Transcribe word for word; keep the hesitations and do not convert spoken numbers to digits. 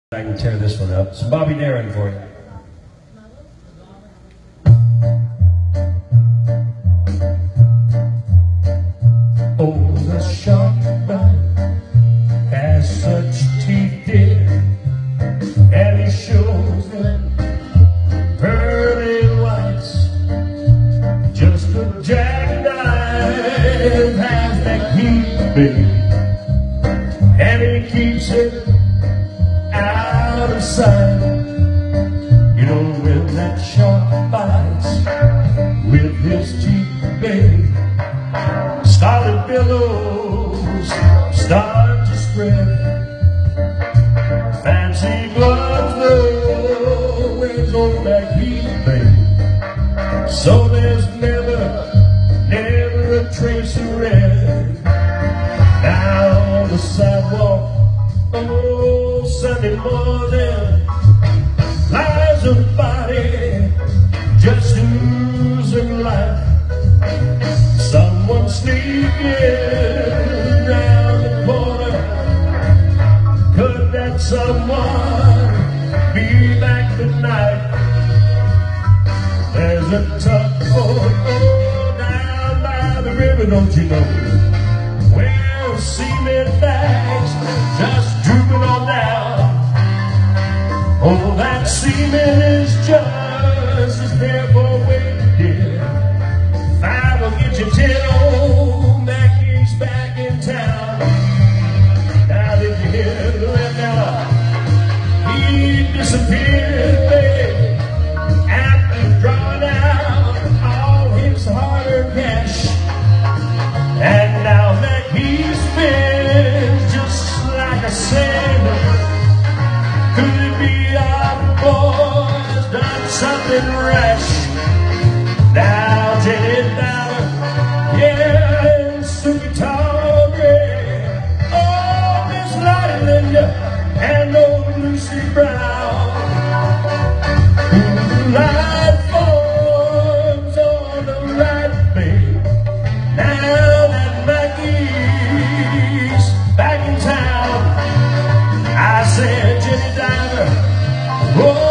I can tear this one up. So Bobby Darin for you. Oh, the shotgun has such teeth, dear, and he shows them pearly whites. Just a jackknife has that heat, baby, and he keeps it out of sight. You know, when that shark bites with his teeth, baby, solid billows start to spread. Fancy gloves, though, wears on that heat, baby, so there's never, never a trace of red. Down on the sidewalk, oh, Sunday morning, lies a body just oozing life. Someone sneaking round the corner. Could that someone be Mack the Knife? There's a tugboat oh, down by the river, don't you know, where cement bags just drooping on down. Oh, that seaman is just as careful waiting, dear. Five will get you ten, old Mackie's back in town. Now did you hear the rest now? He disappeared, baby, after drawing out all his hard-earned cash. And now that he's been just like a sailor, could it be our boy's done something rash? Now Jenny Dollar, yeah, and Suki Tawdry, oh, Miss Lottie Linda, and old Lucy Brown. Light forms on the right, babe. Now that Mackie's back in town, I said, Jenny Diver, oh,